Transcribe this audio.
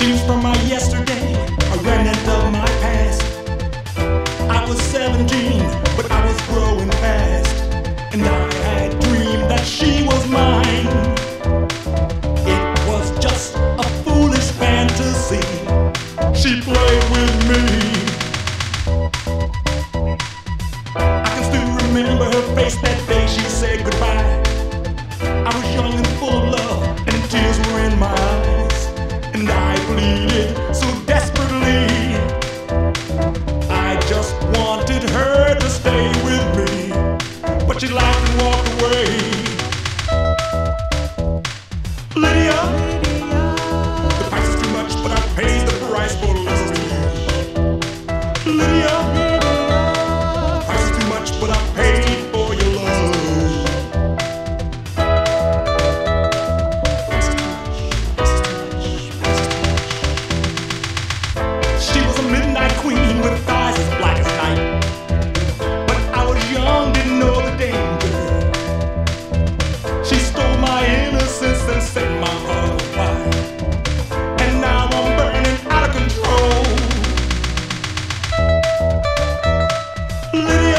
Dreams from my yesterday, a remnant of my past. I was 17, but I was growing fast, and I had dreamed that she was mine. It was just a foolish fantasy. She played with me. I can still remember her face that day she said goodbye. I was young and full of love, and tears were in my eyes, and I pleaded so desperately. I just wanted her to stay with me, but she laughed and walked away. Lydia, the price is too much, but I paid the price for listening to you. Lydia, the price is too much, but I paid for your love. She was a midnight queen with eyes as black as night, but I was young, didn't know the danger. She stole my innocence and set my heart on fire, and now I'm burning out of control. Lydia,